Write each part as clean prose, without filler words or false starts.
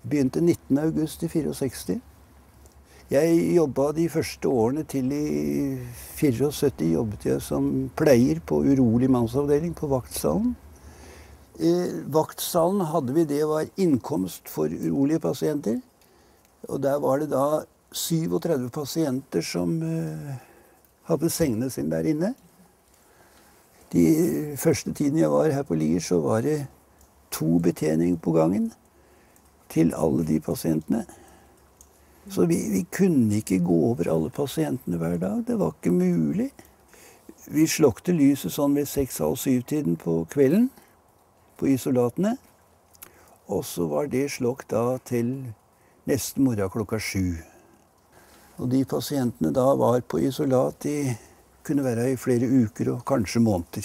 Begynte 19. august i 64. Jeg jobbet de første årene til i 74, jobbet jeg som pleier på urolig mannsavdeling på vaktsalen. Vaktsalen hadde vi, det var innkomst for urolige pasienter. Og der var det da 37 pasienter som hadde sengene sine der inne. De første tiden jeg var her på Lier, så var det 2 betjeninger på gangen til alle de pasientene. Så vi kunne ikke gå over alle pasientene hver dag. Det var ikke mulig. Vi slukte lyset sånn ved 6:30-7-tiden på kvelden, på isolatene. Og så var det slukt da til neste morgen klokka 7. Og de pasientene da var på isolat, de kunne være i flere uker og kanskje måneder.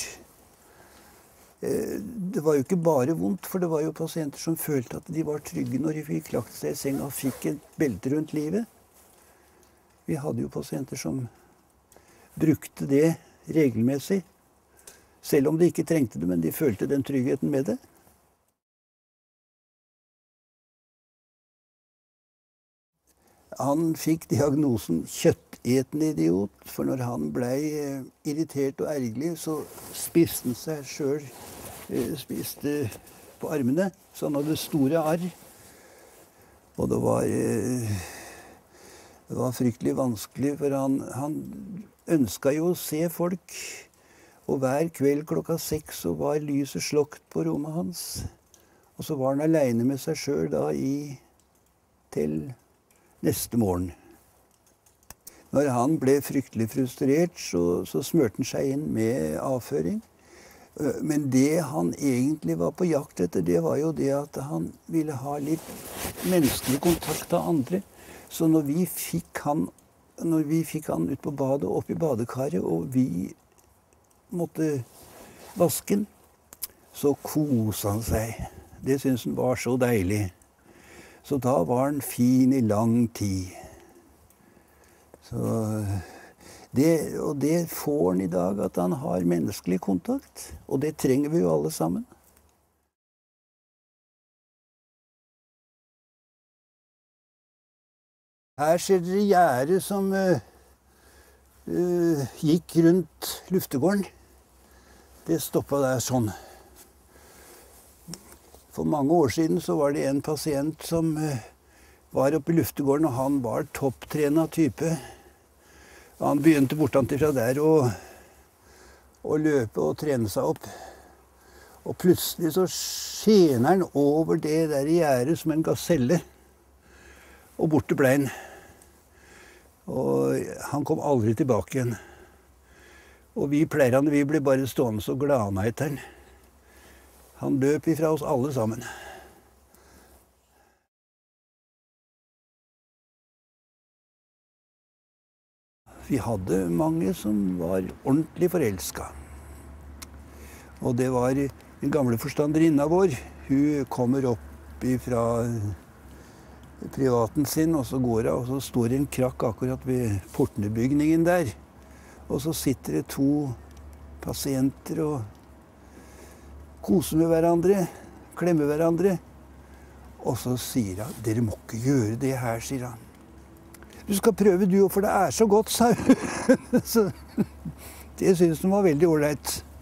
Det var jo ikke bare vondt, for det var jo pasienter som følte at de var trygge når de fikk lagt seg i senga og fikk et belte rundt livet. Vi hadde jo pasienter som brukte det regelmessig, selv om de ikke trengte det, men de følte den tryggheten med det. Han fikk diagnosen kjøttetende idiot, for når han ble irritert og ergerlig, så spiste han seg selv, spiste på armene, så han hadde store arr. Og det var fryktelig vanskelig, for han ønsket jo å se folk. Og hver kveld klokka 6 så var lyset slokt på rommet hans. Og så var han alene med seg selv da til neste morgen. Når han ble fryktelig frustrert, så smørte han seg inn med avføring. Men det han egentlig var på jakt etter, det var jo det at han ville ha litt menneskelig kontakt av andre. Så når vi fikk han ut på badet, opp i badekaret, og vi måtte vaske han, så koste han seg. Det syntes han var så deilig. Så da var han fin i lang tid. Og det får han i dag, at han har menneskelig kontakt. Og det trenger vi jo alle sammen. Her ser dere gjerdet som gikk rundt luftegården. Det stoppet der sånn. For mange år siden så var det en pasient som var oppe i luftegården, og han var topptrenet type. Han begynte bortantifra der å løpe og trene seg opp. Og plutselig så skjener han over det der gjerdet som en gaselle. Og borte ble han. Og han kom aldri tilbake igjen. Og vi pleierne, vi ble bare stående så glane etter han. Han løp ifra oss alle sammen. Vi hadde mange som var ordentlig forelsket. Og det var den gamle forstanderinna vår. Hun kommer opp ifra privaten sin, og så går hun, og så står det en krakk akkurat ved portnebygningen der. Og så sitter det 2 pasienter og koser med hverandre, klemmer hverandre. Og så sier han, dere må ikke gjøre det her, sier han. Du skal prøve du, for det er så godt, sa hun. Så det synes hun var veldig ålreit.